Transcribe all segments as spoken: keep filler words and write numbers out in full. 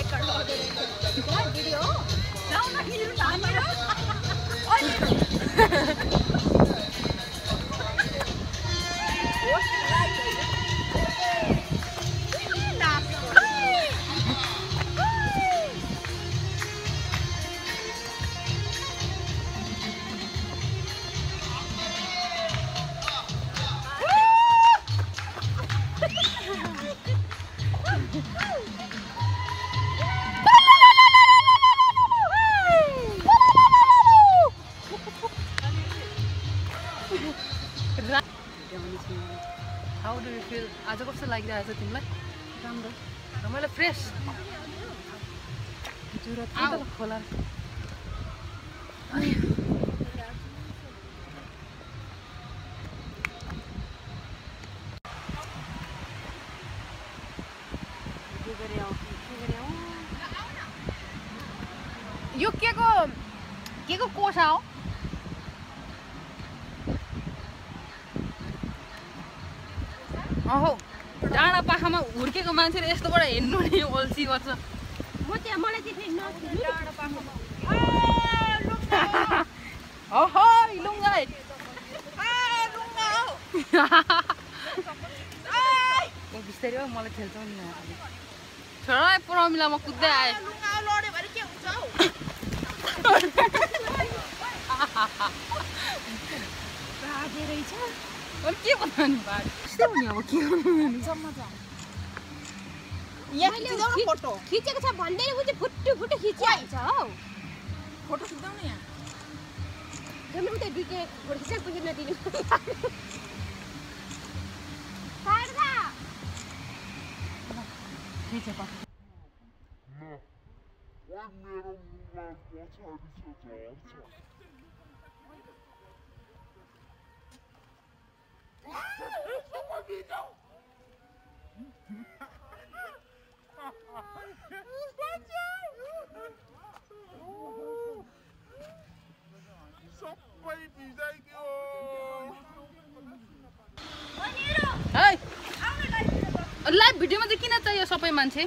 Video How do you feel? आज कस्तो लागिरहेछ तिमीलाई? राम्रो रमाइलो फ्रेस जुरा त खोला यो के को के को कोसा हो? अहो डाँडा पाखामा हुर्केको मान्छेले यस्तोबाट हिँड्नु नि अल्छी गर्छ। म त्यहाँ मलाई देख्न डाँडा पाखामा ओहो लुङ्गा बिस्तारै हो मलाई खेल्छ नि छोरा प्रमिला म कुद्दै आएँ अनि के भन्नु नि बाड यस्तै हो नि अब के गर्नु जम्मा छ यहाँ फोटो खिचेको छ भन्दै उ चाहिँ फुट्टु फुट्टु खिचिहाल्छ हौ फोटो खिच्दाउ न यहाँ जम्मै उता दुईटा फोटो खिचेर पैसा नदिनु काट्दा खिचे पा न ओइ मेरो मुखमा पछाडि छ झर्छ सबै भिजाइदियो लाइभ भिडियोमा चाहिँ किन चाहियो सबै मान्छे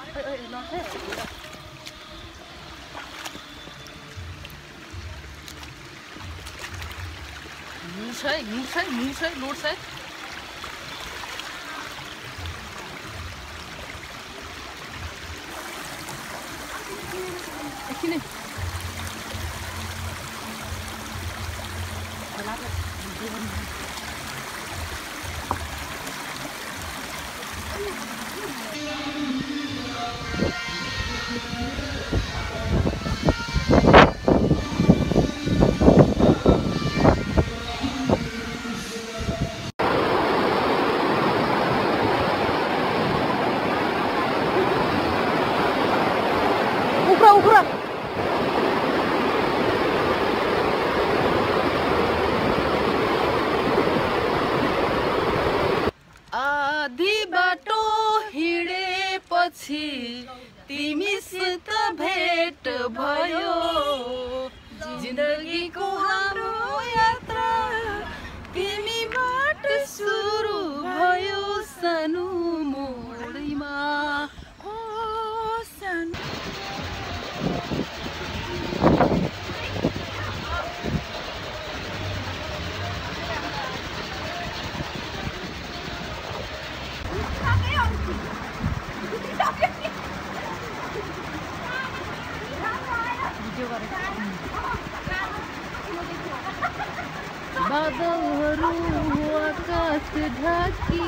हिँड्छ है हिँड्छ है हिँड्छ है लोड्छ है एकछिन उफ्रा उफ्रा आधी बाटो हिँडेपछि तिमीसित भेट भयो जिन्दगीको हाम्रो यात्रा तिमीबाट सुरु भयो सानो मोडमा ओ सानो बादलहरू आकाश ढाकी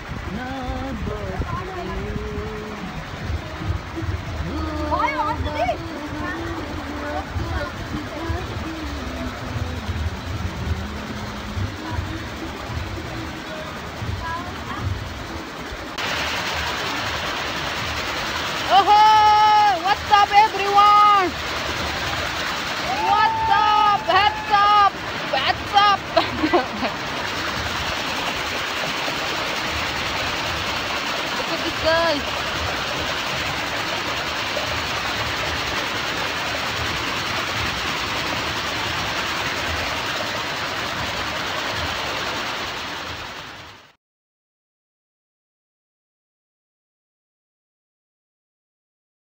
ओहो what's up everyone what's up what's up what's up look at this guy